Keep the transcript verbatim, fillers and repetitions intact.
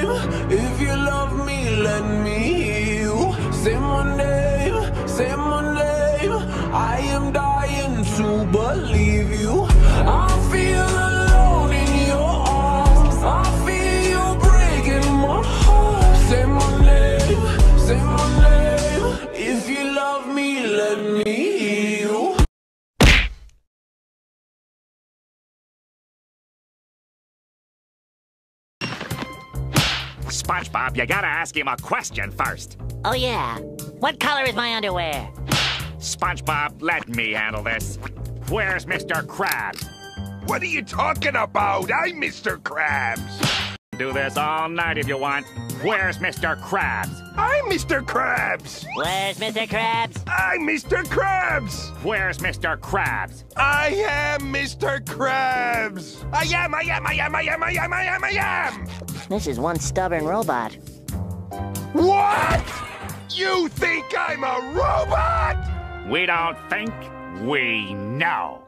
name. If you love me, let me hear you. Say my name, say my name. I am dying to believe you. I feel alone in your arms. I feel you breaking my heart. Say my name, say my name. If you love me, let me hear you. SpongeBob, you gotta ask him a question first. Oh yeah. What color is my underwear? SpongeBob, let me handle this. Where's Mister Krabs? What are you talking about? I'm Mister Krabs. Do this all night if you want. Where's Mister Krabs? I'm Mister Krabs. Where's Mister Krabs? I'm Mister Krabs. Where's Mister Krabs? I am Mister Krabs. I am, I am, I am, I am, I am, I am, I am. This is one stubborn robot. What? You think I'm a robot? We don't think, we know.